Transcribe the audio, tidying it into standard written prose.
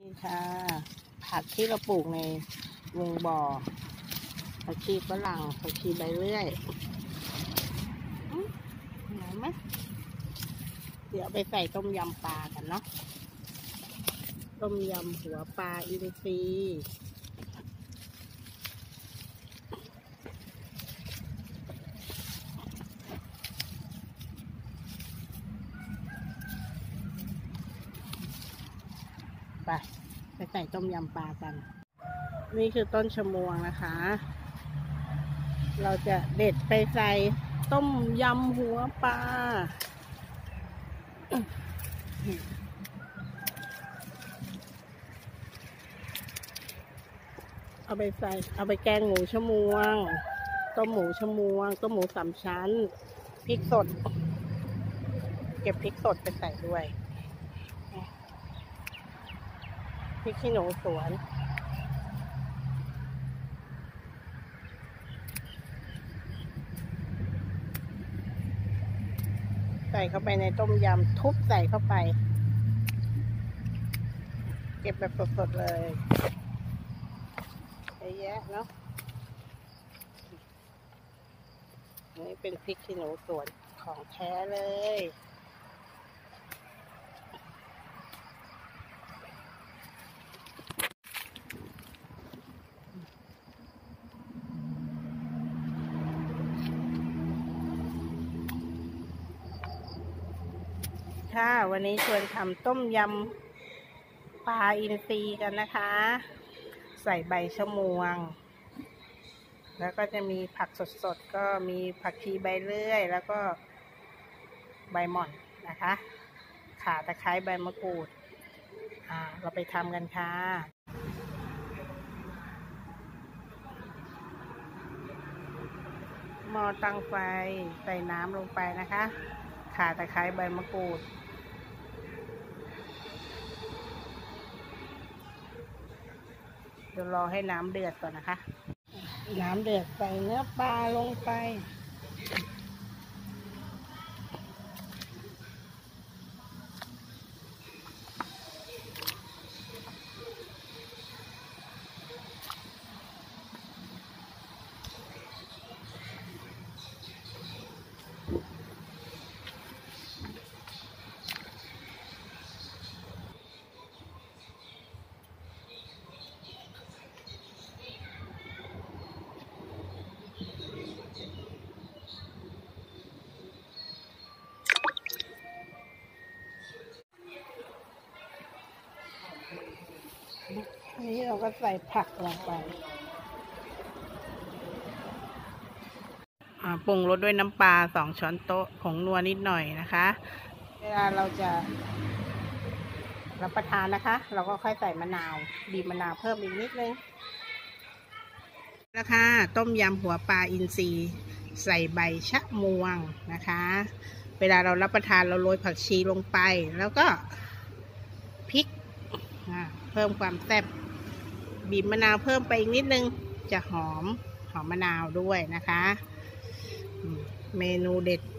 นี่ค่ะผักที่เราปลูกในวงบ่อผักชีฝรั่งผักชีใบเลื่อยเห็นไหมเดี๋ยวไปใส่ต้มยำปลากันเนาะต้มยำหัวปลาอินทรีไปใส่ต้มยำปลากันนี่คือต้นชะมวงนะคะ เราจะเด็ดไปใส่ต้มยำหัวปลาเอาไปแกงหมูชะมวงต้มหมูชะมวงต้มหมูสามชั้นพริกสดเก็บพริกสดไปใส่ด้วยพริกขี้หนูสวนใส่เข้าไปในต้มยำทุบใส่เข้าไปเก็บแบบสดๆเลยเยอะแยะเนาะนี่เป็นพริกขี้หนูสวนของแท้เลยค่ะวันนี้ชวนทำต้มยำปลาอินทรีกันนะคะใส่ใบชะมวงแล้วก็จะมีผักสดๆก็มีผักชีใบเลื่อยแล้วก็ใบหม่อนนะคะข่าตะไคร้ใบมะกรูดเราไปทำกันค่ะหม้อตั้งไฟใส่น้ำลงไปนะคะข่าตะไคร้ใบมะกรูดเดี๋ยวรอให้น้ำเดือดก่อนนะคะน้ำเดือดใส่เนื้อปลาลงไปนี่เราก็ใส่ผักลงไปปรุงรสด้วยน้ำปลา2 ช้อนโต๊ะผงนัวนิดหน่อยนะคะเวลาเราจะรับประทานนะคะเราก็ค่อยใส่มะนาวบีบมะนาวเพิ่มอีกนิดนึงนะคะต้มยำหัวปลาอินทรีใส่ใบชะมวงนะคะเวลาเรารับประทานเราโรยผักชีลงไปแล้วก็พริกเพิ่มความแซ่บบีบมะนาวเพิ่มไปอีกนิดนึงจะหอมมะนาวด้วยนะคะเมนูเด็ด